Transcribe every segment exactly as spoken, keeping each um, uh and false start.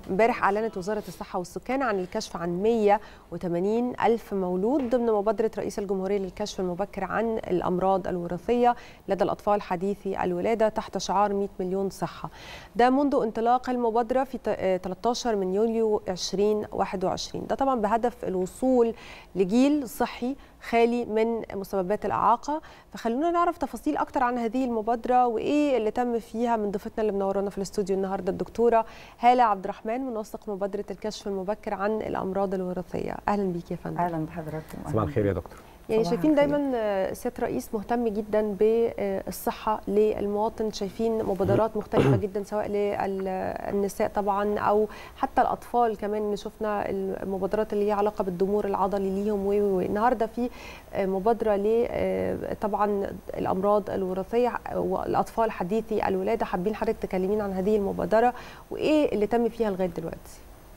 امبارح أعلنت وزارة الصحة والسكان عن الكشف عن مئة وثمانين ألف مولود ضمن مبادرة رئيس الجمهورية للكشف المبكر عن الأمراض الوراثية لدى الأطفال حديثي الولادة تحت شعار مئة مليون صحة. ده منذ انطلاق المبادرة في ثلاثة عشر من يوليو ألفين وواحد وعشرين. ده طبعا بهدف الوصول لجيل صحي خالي من مسببات الإعاقة. فخلونا نعرف تفاصيل أكتر عن هذه المبادرة وإيه اللي تم فيها من ضيفتنا اللي منورانا في الاستوديو النهارده الدكتورة هالة عبد الرحمن، منسق مبادرة الكشف المبكر عن الأمراض الوراثية. أهلا بيك يا فندم. أهلا بحضرتك. صباح الخير يا دكتور. يعني شايفين دايما سيادة الرئيس مهتم جدا بالصحة للمواطن، شايفين مبادرات مختلفة جدا سواء للنساء طبعا أو حتى الأطفال كمان. شفنا المبادرات اللي هي علاقة بالضمور العضلي ليهم، والنهارده في مبادرة ل طبعا الأمراض الوراثية والأطفال حديثي الولادة. حابين حضرتك تكلمين عن هذه المبادرة وإيه اللي تم فيها لغاية دلوقتي؟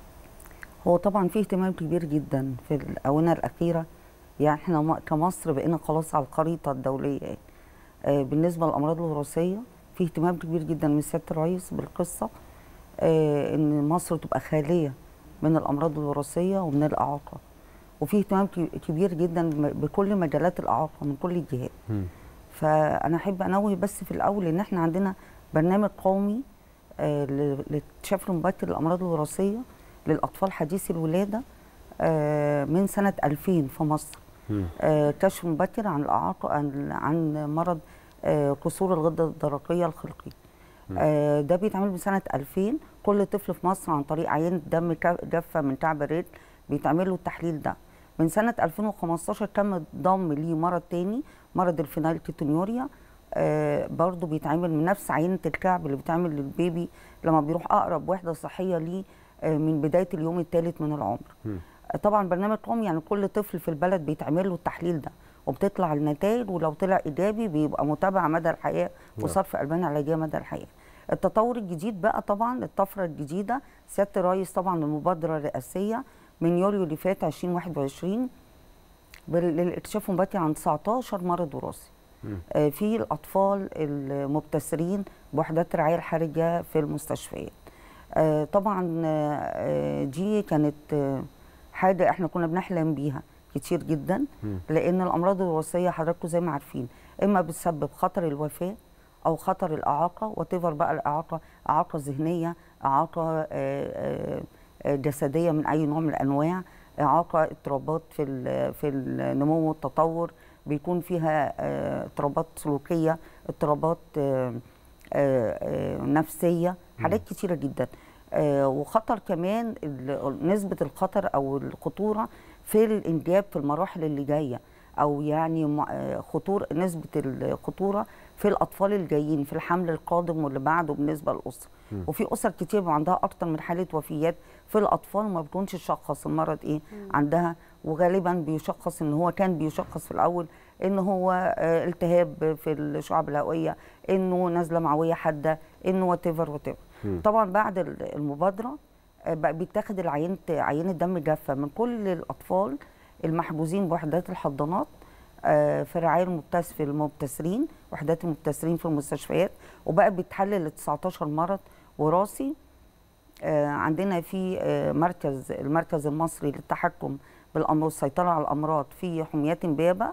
هو طبعا في اهتمام كبير جدا في الآونة الأخيرة، يعني احنا كمصر بقينا خلاص على الخريطه الدوليه. يعني آه بالنسبه للامراض الوراثيه في اهتمام كبير جدا من سياده الرئيس بالقصه، آه ان مصر تبقى خاليه من الامراض الوراثيه ومن الاعاقه، وفي اهتمام كبير جدا بكل مجالات الاعاقه من كل الجهات. فانا احب انوه بس في الاول ان احنا عندنا برنامج قومي آه للاكتشاف المبكر للامراض الوراثيه للاطفال حديثي الولاده آه من سنه ألفين في مصر. آه كشف مبكر عن الاعاقه عن, عن مرض آه قصور الغده الدرقيه الخلقي. آه ده بيتعمل من سنه ألفين. كل طفل في مصر عن طريق عينه دم جافه من كعب الرجل بيتعمل له التحليل ده. من سنه ألفين وخمستاشر تم ضم ليه مرض تاني، مرض الفينايلكيتونيوريا، آه برضه بيتعمل من نفس عينه الكعب اللي بتعمل للبيبي لما بيروح اقرب وحده صحيه ليه آه من بدايه اليوم الثالث من العمر. م. طبعا برنامج قومي يعني كل طفل في البلد بيتعمل له التحليل ده وبتطلع النتائج، ولو طلع ايجابي بيبقى متابعه مدى الحياه وصرف البان علاجيه مدى الحياه. التطور الجديد بقى طبعا الطفره الجديده سياده الرئيس طبعا المبادره الرئاسيه من يوليو اللي فات ألفين وواحد وعشرين للاكتشاف المبكر عن تسعتاشر مرض وراثي آه في الاطفال المبتسرين بوحدات الرعايه الحرجه في المستشفيات. آه طبعا آه دي كانت آه حاجه احنا كنا بنحلم بيها كتير جدا، لان الامراض الوراثيه حضراتكم زي ما عارفين اما بتسبب خطر الوفاه او خطر الاعاقه، وتفر بقى الاعاقه اعاقه ذهنيه، اعاقه جسديه من اي نوع من الانواع، اعاقه اضطرابات في في النمو والتطور، بيكون فيها اضطرابات سلوكيه، اضطرابات نفسيه، حاجات كتيره جدا. آه وخطر كمان نسبة الخطر أو الخطورة في الإنجاب في المراحل اللي جاية، أو يعني خطور نسبة الخطورة في الأطفال الجايين في الحمل القادم واللي بعده بالنسبة للأسرة. وفي أسر كتير بيبقى عندها أكتر من حالة وفيات في الأطفال وما بتكونش تشخص المرض إيه مم. عندها، وغالبا بيشخص إن هو كان بيشخص في الأول إن هو آه التهاب في الشعب الهوائية، إنه نزلة معوية حادة، إنه واتيفر واتيفر. طبعا بعد المبادره بقى بيتاخد العينه عينه دم جافه من كل الاطفال المحجوزين بوحدات الحضانات في الرعايه المبتس في المبتسرين، وحدات المبتسرين في المستشفيات، وبقى بيتحلل ل تسعتاشر مرض وراثي. عندنا في مركز المركز المصري للتحكم بالامراض والسيطره على الامراض في حميات امبابه.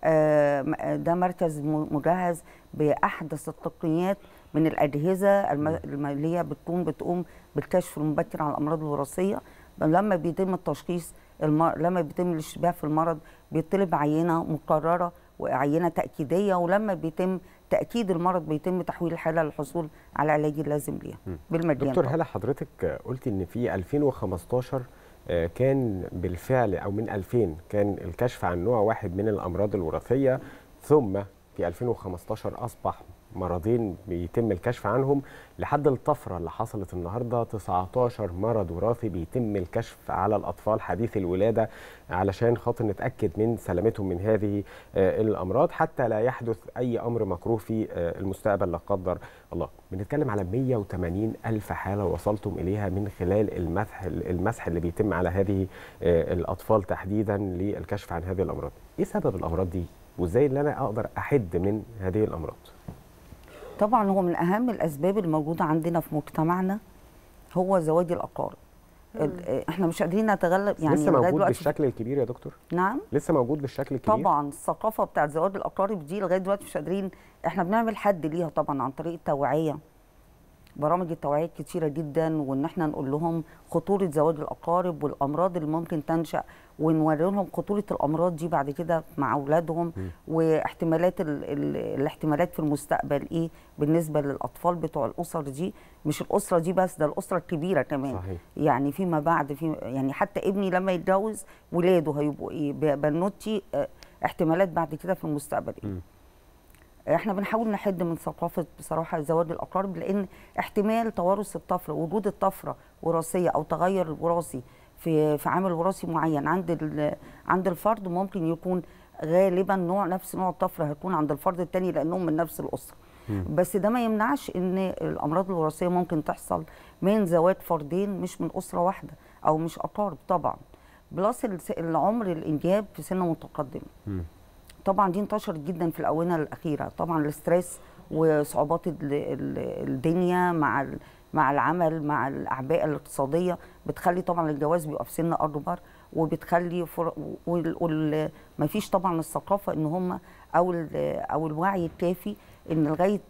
ده مركز مجهز باحدث التقنيات من الاجهزه اللي هي بتقوم بتقوم بالكشف المبكر عن الامراض الوراثيه. لما بيتم التشخيص المر... لما بيتم الاشتباه في المرض بيطلب عينه مكرره وعينه تاكيديه، ولما بيتم تاكيد المرض بيتم تحويل الحاله للحصول على العلاج اللازم ليها بالمجان. دكتور هلا، حضرتك قلتي ان في ألفين وخمستاشر كان بالفعل او من ألفين كان الكشف عن نوع واحد من الامراض الوراثيه، ثم في ألفين وخمستاشر اصبح مرضين بيتم الكشف عنهم، لحد الطفره اللي حصلت النهارده تسعتاشر مرض وراثي بيتم الكشف على الاطفال حديثي الولاده علشان خاطر نتاكد من سلامتهم من هذه الامراض حتى لا يحدث اي امر مكروه في المستقبل لا قدر الله. بنتكلم على مئة وثمانين ألف حاله وصلتم اليها من خلال المسح المسح اللي بيتم على هذه الاطفال تحديدا للكشف عن هذه الامراض. ايه سبب الامراض دي وازاي اللي انا اقدر احد من هذه الامراض؟ طبعا هو من اهم الاسباب الموجوده عندنا في مجتمعنا هو زواج الاقارب. احنا مش قادرين نتغلب يعني. لسه موجود بالشكل الكبير يا دكتور؟ نعم لسه موجود بالشكل الكبير طبعا. الثقافه بتاعت زواج الاقارب دي لغايه دلوقتي مش قادرين. احنا بنعمل حد ليها طبعا عن طريق التوعيه، برامج التوعيه كتيره جدا، وان احنا نقول لهم خطوره زواج الاقارب والامراض اللي ممكن تنشا، ونوري لهم خطوره الامراض دي بعد كده مع اولادهم م. واحتمالات ال ال الاحتمالات في المستقبل ايه بالنسبه للاطفال بتوع الاسر دي. مش الاسره دي بس، ده الاسره الكبيره كمان. صحيح. يعني فيما بعد في يعني حتى ابني لما يتجوز ولاده هيبقوا ايه، بنوتي اه احتمالات بعد كده في المستقبل ايه. م. احنا بنحاول نحد من ثقافه بصراحه زواج الاقارب، لان احتمال توارث الطفره، وجود الطفره وراثيه او تغير الوراثي في في عامل وراثي معين عند عند الفرد ممكن يكون غالبا نوع نفس نوع الطفره هيكون عند الفرد الثاني لانهم من نفس الاسره. م. بس ده ما يمنعش ان الامراض الوراثيه ممكن تحصل من زواج فردين مش من اسره واحده او مش اقارب طبعا. بلس العمر الانجاب في سن متقدمه. م. طبعا دي انتشرت جدا في الاونه الاخيره. طبعا الاسترس وصعوبات الدنيا مع مع العمل مع الاعباء الاقتصاديه بتخلي طبعا الجواز بيبقى في سن اكبر، وبتخلي فر... ما فيش طبعا الثقافه ان هم او او الوعي الكافي ان لغايه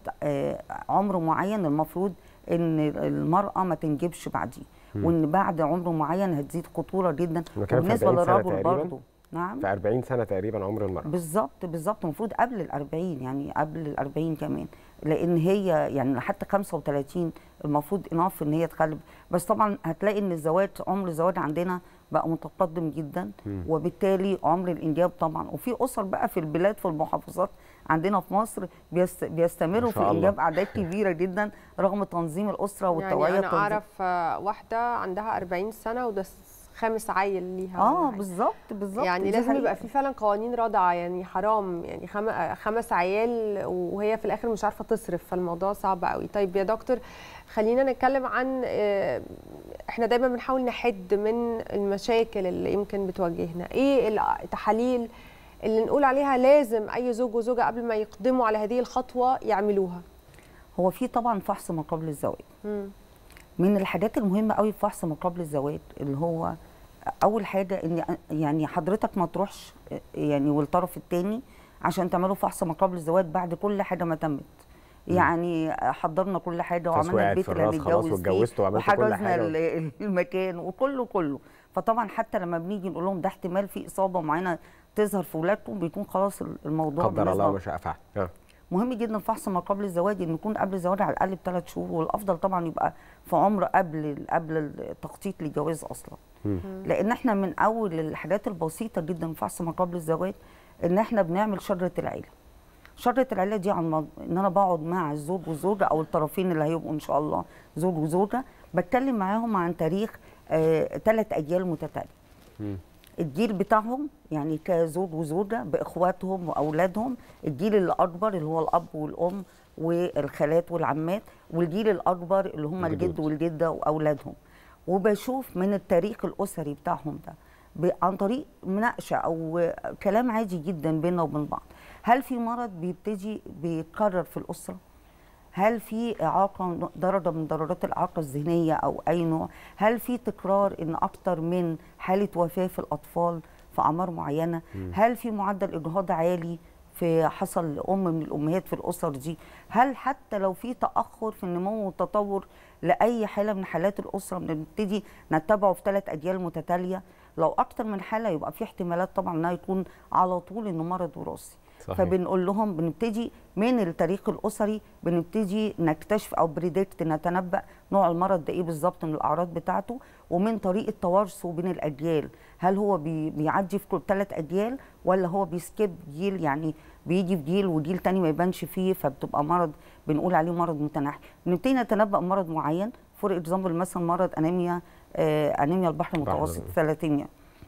عمر معين المفروض ان المراه ما تنجبش بعديه، وان بعد عمر معين هتزيد خطوره جدا. وبالنسبه للرجل برضه نعم في أربعين سنة تقريبا عمر المرأة. بالظبط بالظبط، المفروض قبل الأربعين، يعني قبل الأربعين كمان، لأن هي يعني حتى خمسة وثلاثين المفروض اناف إن هي تخلف. بس طبعا هتلاقي إن الزواج عمر الزواج عندنا بقى متقدم جدا، م. وبالتالي عمر الإنجاب طبعا. وفي أسر بقى في البلاد في المحافظات عندنا في مصر بيست بيستمروا في الإنجاب أعداد كبيرة جدا رغم تنظيم الأسرة والتوعية. يعني أنا أعرف واحدة عندها أربعين سنة وده خامس عيل ليها. اه بالظبط بالظبط. يعني لازم يبقى في فعلا قوانين رادعه، يعني حرام يعني خم... خمس عيال وهي في الاخر مش عارفه تصرف، فالموضوع صعب قوي. طيب يا دكتور خلينا نتكلم عن احنا دايما بنحاول نحد من المشاكل اللي يمكن بتواجهنا. ايه التحاليل اللي نقول عليها لازم اي زوج وزوجه قبل ما يقدموا على هذه الخطوه يعملوها؟ هو في طبعا فحص ما قبل الزواج. م. من الحاجات المهمه قوي في فحص ما قبل الزواج اللي هو اول حاجه ان يعني حضرتك ما تروحش يعني والطرف الثاني عشان تعملوا فحص ما قبل الزواج بعد كل حاجه ما تمت. يعني حضرنا كل حاجه وعملنا البيت اللي هنتجوز فيه وحجزنا المكان وكله كله. فطبعا حتى لما بنيجي نقول لهم ده احتمال في اصابه معينه تظهر في ولادكم بيكون خلاص الموضوع قدر الله ما شاء فعل. مهم جدا فحص ما قبل الزواج ان يكون قبل الزواج على الاقل بثلاث شهور، والافضل طبعا يبقى في عمر قبل قبل التخطيط للجواز اصلا. مم. لان احنا من اول الحاجات البسيطه جدا في فحص ما قبل الزواج ان احنا بنعمل شجره العيله. شجره العيله دي عن ان انا بقعد مع الزوج والزوجه او الطرفين اللي هيبقوا ان شاء الله زوج وزوجه، بتكلم معاهم عن تاريخ ثلاث آه اجيال متتاليه. مم. الجيل بتاعهم يعني كزوج وزوجه باخواتهم واولادهم، الجيل اللي اكبر اللي هو الاب والام والخالات والعمات، والجيل الاكبر اللي هم الجد والجده واولادهم. وبشوف من التاريخ الاسري بتاعهم ده عن طريق مناقشه او كلام عادي جدا بيننا وبين بعض، هل في مرض بيبتدي بيتكرر في الاسره؟ هل في اعاقه درجه من درجات الاعاقه الذهنيه او اي نوع؟ هل في تكرار ان اكتر من حاله وفاه في الاطفال في اعمار معينه؟ م. هل في معدل اجهاض عالي في حصل لام من الامهات في الاسر دي؟ هل حتى لو في تاخر في النمو والتطور لاي حاله من حالات الاسره بنبتدي نتبعه في ثلاث اجيال متتاليه؟ لو اكتر من حاله يبقى في احتمالات طبعا انها يكون على طول انه مرض وراثي. فبنقول لهم بنبتدي من التاريخ الاسري بنبتدي نكتشف او بريدكت نتنبأ نوع المرض ده ايه بالظبط من الاعراض بتاعته، ومن طريقه توارثه بين الاجيال، هل هو بي بيعدي في كل ثلاث اجيال ولا هو بيسكيب جيل، يعني بيجي في جيل وجيل تاني ما يبانش فيه فبتبقى مرض بنقول عليه مرض متناحي. بنبتدي نتنبأ مرض معين، فور اكزامبل مثلا مرض انيميا آه انيميا البحر المتوسط ثلاثيميا.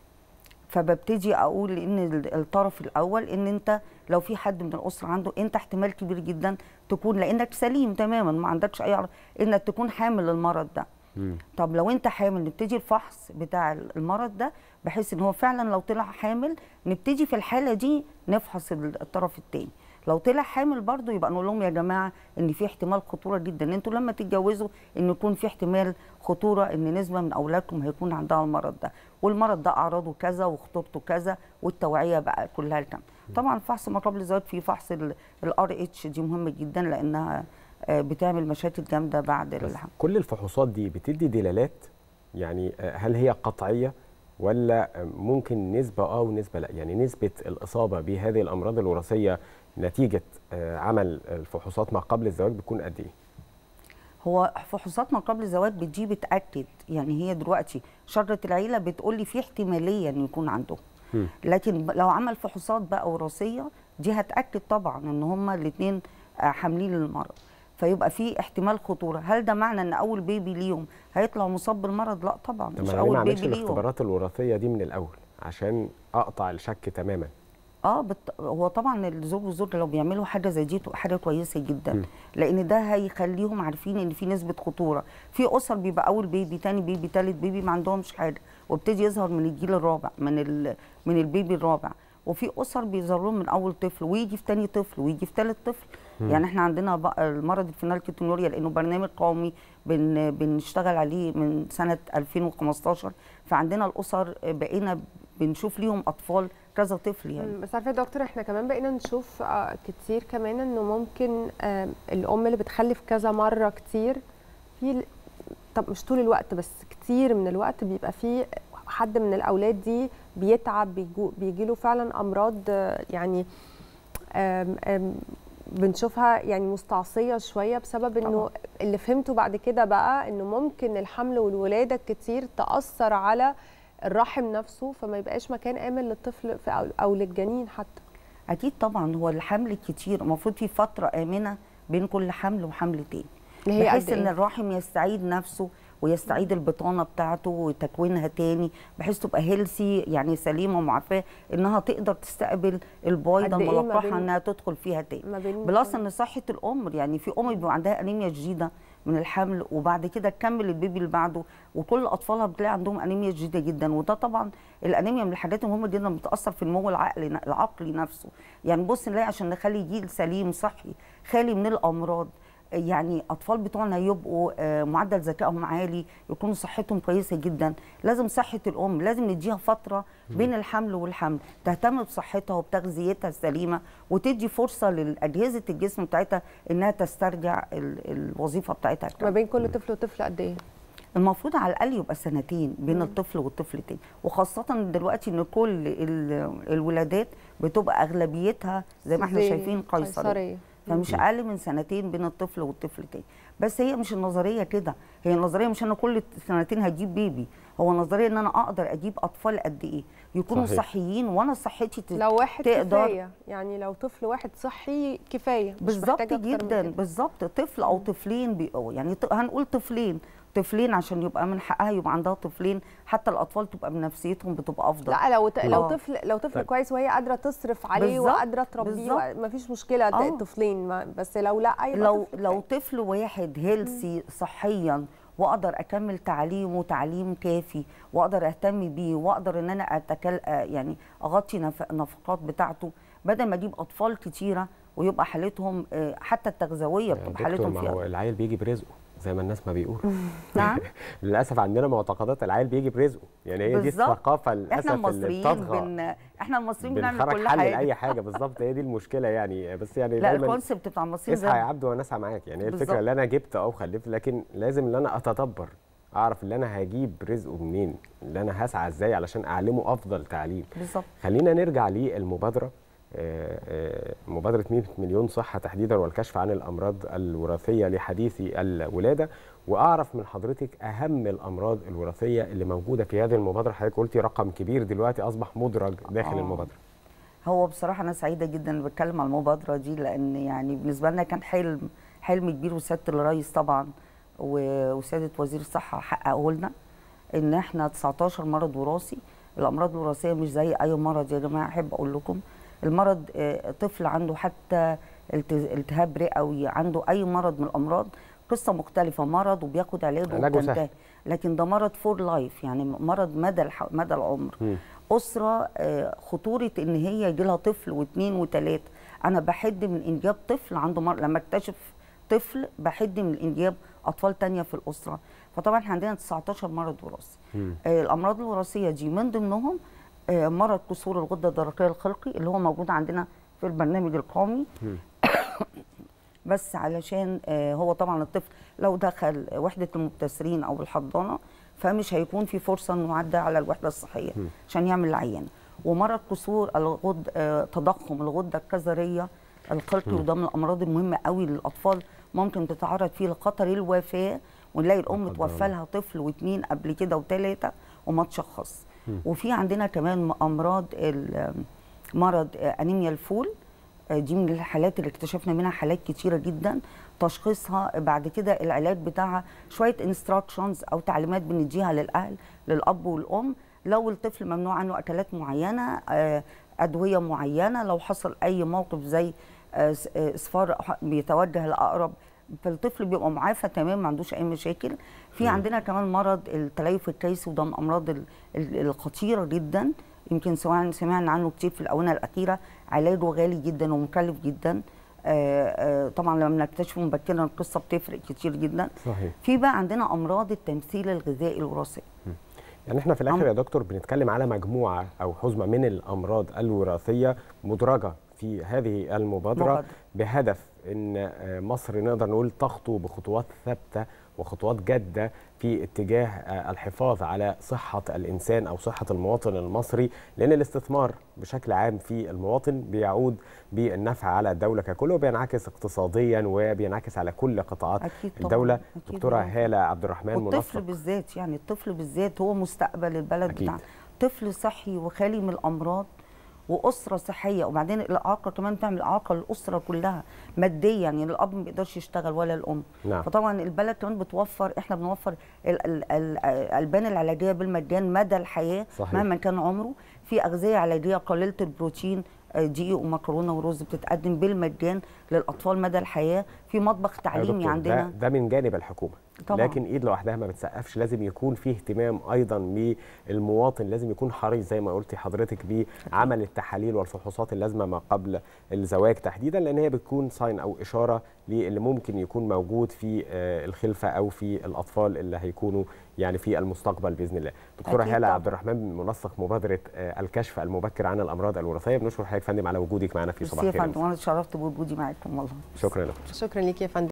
فببتدي اقول ان الطرف الاول ان انت لو في حد من الاسره عنده انت احتمال كبير جدا تكون لانك سليم تماما ما عندكش اي عرض انك تكون حامل للمرض ده. مم. طب لو انت حامل نبتدي الفحص بتاع المرض ده بحيث ان هو فعلا لو طلع حامل نبتدي في الحاله دي نفحص الطرف الثاني. لو طلع حامل برضه يبقى نقول لهم يا جماعه ان في احتمال خطوره جدا ان انتوا لما تتجوزوا ان يكون في احتمال خطوره ان نسبه من اولادكم هيكون عندها المرض ده، والمرض ده اعراضه كذا وخطورته كذا، والتوعيه بقى كلها الكلام. طبعا فحص ما قبل الزواج في فحص الار اتش دي مهم جدا لانها بتعمل مشاكل جامده بعد الحمل. كل الفحوصات دي بتدي دلالات، يعني هل هي قطعيه ولا ممكن نسبه اه ونسبه لا؟ يعني نسبه الاصابه بهذه الامراض الوراثيه نتيجه عمل الفحوصات ما قبل الزواج بتكون قد ايه؟ هو فحوصات ما قبل الزواج بتجي بتاكد، يعني هي دلوقتي شجره العيله بتقول لي في احتماليه ان يكون عندهم، لكن لو عمل فحوصات بقى وراثيه دي هتاكد طبعا ان هما الاثنين حاملين المرض، فيبقى في احتمال خطوره. هل ده معنى ان اول بيبي ليهم هيطلع مصاب بالمرض؟ لا طبعا، مش اول بيبي ليهم. الاختبارات الوراثيه دي من الاول عشان اقطع الشك تماما. اه بت... هو طبعا الزوج والزوجه لو بيعملوا حاجه زي دي تبقى حاجه كويسه جدا، م. لان ده هيخليهم عارفين ان في نسبه خطوره. في اسر بيبقى اول بيبي، تاني بيبي، تالت بيبي ما عندهمش حاجه وابتدي يظهر من الجيل الرابع، من ال... من البيبي الرابع، وفي اسر بيظهروا من اول طفل ويجي في تاني طفل ويجي في تالت طفل. م. يعني احنا عندنا بقى المرض الفينالكتونوريا لانه برنامج قومي بن... بنشتغل عليه من سنه ألفين وخمستاشر، فعندنا الاسر بقينا بنشوف ليهم اطفال كذا طفل يعني. بس عارفه يا دكتور احنا كمان بقينا نشوف آه كتير كمان انه ممكن آه الام اللي بتخلف كذا مره كتير، في طب مش طول الوقت بس كتير من الوقت بيبقى في حد من الاولاد دي بيتعب، بيجي له فعلا امراض آه يعني آم آم بنشوفها يعني مستعصيه شويه بسبب انه طبعا. اللي فهمته بعد كده بقى انه ممكن الحمل والولاده كتير تاثر على الرحم نفسه، فما يبقاش مكان آمن للطفل أو للجنين حتى. أكيد طبعا، هو الحمل الكتير المفروض في فترة آمنة بين كل حمل وحمل تاني، بحيث إن الرحم يستعيد نفسه ويستعيد البطانة بتاعته وتكوينها تاني، بحيث تبقى هيلسي يعني سليمة ومعافاة إنها تقدر تستقبل البويضة الملقحة إنها تدخل فيها تاني. بلس إن صحة الأم، يعني في أم بيبقى عندها أنيميا شديدة من الحمل وبعد كده تكمل البيبي اللي بعده، وكل اطفالها بتلاقي عندهم انيميا شديده جدا، وده طبعا الانيميا من الحاجات المهمه جدا بتاثر في النمو العقلي العقلي نفسه. يعني بص نلاقي عشان نخلي جيل سليم صحي خالي من الامراض، يعني اطفال بتوعنا يبقوا معدل ذكائهم عالي، يكونوا صحتهم كويسه جدا، لازم صحه الام لازم نديها فتره بين الحمل والحمل تهتم بصحتها وبتغذيتها السليمه، وتدي فرصه لاجهزه الجسم بتاعتها انها تسترجع الوظيفه بتاعتها. ما بين كل طفل وطفل قد ايه؟ المفروض على الاقل يبقى سنتين بين مم. الطفل والطفل التاني، وخاصه دلوقتي ان كل الولادات بتبقى اغلبيتها زي ما احنا شايفين قيصريه، فمش اقل من سنتين بين الطفل والطفل التاني. بس هي مش النظريه كده، هي النظريه مش انا كل سنتين هجيب بيبي، هو النظريه ان انا اقدر اجيب اطفال قد ايه يكونوا صحيح. صحيين وانا صحتي تقدر. لو واحد كفايه، يعني لو طفل واحد صحي كفايه بالظبط جدا، بالظبط طفل او طفلين بيبقوا يعني هنقول طفلين طفلين عشان يبقى من حقها يبقى عندها طفلين، حتى الاطفال تبقى بنفسيتهم بتبقى افضل. لا لو ت... لو طفل لو طفل طيب. كويس وهي قادره تصرف عليه وقادره تربيه مفيش مشكله آه. طفلين، بس لو لا لو طفل لو طفل واحد هيلسي صحيا واقدر اكمل تعليمه تعليم كافي واقدر اهتم بيه واقدر ان انا اتكل يعني اغطي النفقات بتاعته، بدل ما اجيب اطفال كتيره ويبقى حالتهم حتى التغذويه بتبقى حالتهم فيها. ما هو العيل بيجي برزقه زي ما الناس ما بيقولوا. نعم للاسف عندنا معتقدات العيل بيجي برزقه، يعني هي دي الثقافه للاسف احنا المصريين بن... احنا المصريين بنعمل كل حاجه حل لاي حاجه بالظبط، هي دي المشكله يعني. بس يعني لا الكونسيبت بتاع المصريين اصحى يا عبد وانا اسعى معاك، يعني هي الفكره اللي انا جبت او خلفت، لكن لازم ان انا اتدبر اعرف اللي انا هجيب رزقه منين، اللي انا هسعى ازاي علشان اعلمه افضل تعليم. بالظبط. خلينا نرجع للمبادره، مبادرة مية مليون صحة تحديدا والكشف عن الأمراض الوراثية لحديثي الولادة، وأعرف من حضرتك أهم الأمراض الوراثية اللي موجودة في هذه المبادرة. حضرتك قلتي رقم كبير دلوقتي أصبح مدرج داخل آه. المبادرة. هو بصراحة أنا سعيدة جدا اللي بتكلم عن المبادرة دي، لأن يعني بالنسبة لنا كان حلم حلم كبير، وسيادة الرئيس طبعا وسيادة وزير الصحة حققه لنا إن إحنا تسعتاشر مرض وراثي. الأمراض الوراثية مش زي أي مرض يا جماعة، أحب أقول لكم المرض طفل عنده حتى التهاب رئوي، عنده اي مرض من الامراض قصه مختلفه، مرض وبياخد علاجه وبتنتهي، لكن ده مرض فور لايف، يعني مرض مدى مدى العمر. م. اسره خطوره ان هي يجي لها طفل واثنين وثلاثه انا بحد من انجاب طفل عنده مرض، لما اكتشف طفل بحد من انجاب اطفال تانية في الاسره. فطبعا احنا عندنا تسعتاشر مرض وراثي. آه الامراض الوراثيه دي من ضمنهم آه مرض كسور الغده الدرقيه الخلقي اللي هو موجود عندنا في البرنامج القومي. بس علشان آه هو طبعا الطفل لو دخل وحده المبتسرين او الحضانه فمش هيكون في فرصه انه يعدي على الوحده الصحيه عشان يعمل العينه. ومرض كسور الغد آه تضخم الغده الكظريه الخلقي، وده من الامراض المهمه قوي للاطفال، ممكن تتعرض فيه لخطر الوفاه، ونلاقي الام توفى لها طفل واثنين قبل كده وثلاثه وما تشخص. وفي عندنا كمان امراض مرض انيميا الفول، دي من الحالات اللي اكتشفنا منها حالات كتيره جدا. تشخيصها بعد كده العلاج بتاعها شويه انستراكشنز او تعليمات بنديها للاهل للاب والام، لو الطفل ممنوع عنه اكلات معينه، ادويه معينه، لو حصل اي موقف زي اصفار بيتوجه لاقرب، فالطفل بيبقى معافى تمام ما عندوش اي مشاكل. في عندنا كمان مرض التليف الكيسي، وده من الامراض الخطيره جدا، يمكن سواء سمعنا عنه كتير في الاونه الاخيره، علاجه غالي جدا ومكلف جدا. آآ آآ طبعا لما بنكتشفه مبكرا القصه بتفرق كتير جدا. صحيح. في بقى عندنا امراض التمثيل الغذائي الوراثي. يعني احنا في الاخر يا دكتور بنتكلم على مجموعه او حزمه من الامراض الوراثيه مدرجه في هذه المبادره مبادرة. بهدف ان مصر نقدر نقول تخطو بخطوات ثابته وخطوات جاده في اتجاه الحفاظ على صحه الانسان او صحه المواطن المصري، لان الاستثمار بشكل عام في المواطن بيعود بالنفع على الدوله ككل، وبينعكس اقتصاديا وبينعكس على كل قطاعات الدوله. دكتوره هاله عبد الرحمن، منسق الطفل بالذات، يعني الطفل بالذات هو مستقبل البلد بتاعنا. طفل صحي وخالي من الامراض واسره صحيه، وبعدين الاعاقه كمان بتعمل اعاقه للاسره كلها ماديا، يعني الاب ما بيقدرش يشتغل ولا الام. نعم. فطبعا البلد كمان بتوفر، احنا بنوفر الالبان العلاجيه بالمجان مدى الحياه. صحيح. مهما كان عمره. في اغذيه علاجيه قليله البروتين، دقيق ومكرونه ورز بتتقدم بالمجان للاطفال مدى الحياه. في مطبخ تعليمي عندنا. ده, ده من جانب الحكومه طبعا. لكن ايد لوحدها ما بتسقفش، لازم يكون فيه اهتمام ايضا بالمواطن، لازم يكون حريص زي ما قلتي حضرتك بعمل التحاليل والفحوصات اللازمه ما قبل الزواج تحديدا، لان هي بتكون ساين او اشاره للي ممكن يكون موجود في الخلفه او في الاطفال اللي هيكونوا يعني في المستقبل باذن الله. دكتوره هاله عبد الرحمن، منسق مبادره الكشف المبكر عن الامراض الوراثيه، بنشكر حضرتك فندم على وجودك معنا في صباح الخير. شكرا، وانا اتشرفت بوجودي معاكم والله. شكرا لك. شكرا ليك يا فندم.